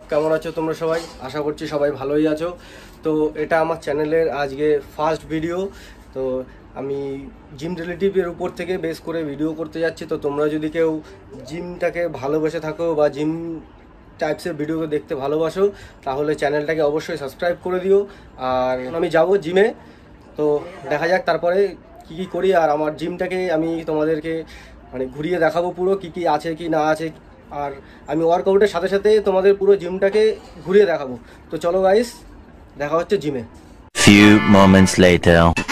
কেমন আছো তোমরা সবাই? আশা করছি সবাই ভালোই আছো। তো এটা আমার চ্যানেলের আজকে ফার্স্ট ভিডিও। তো আমি জিম রিলেটিভের উপর থেকে বেস করে ভিডিও করতে যাচ্ছি। তো তোমরা যদি কেউ জিমটাকে ভালোবেসে থাকো বা জিম টাইপসের ভিডিও দেখতে ভালোবাসো তাহলে চ্যানেলটাকে অবশ্যই সাবস্ক্রাইব করে দিও। আর আমি যাব জিমে, তো দেখা যাক তারপরে কি করি। আর আমার জিমটাকে আমি তোমাদেরকে ঘুরিয়ে দেখাবো পুরো কি আছে কি না আছে। আর আমি ওয়ার্কআউটের সাথে সাথে তোমাদের পুরো জিমটাকে ঘুরিয়ে দেখাবো। তো চলো গাইস, দেখা হচ্ছে জিমে। Few moments later.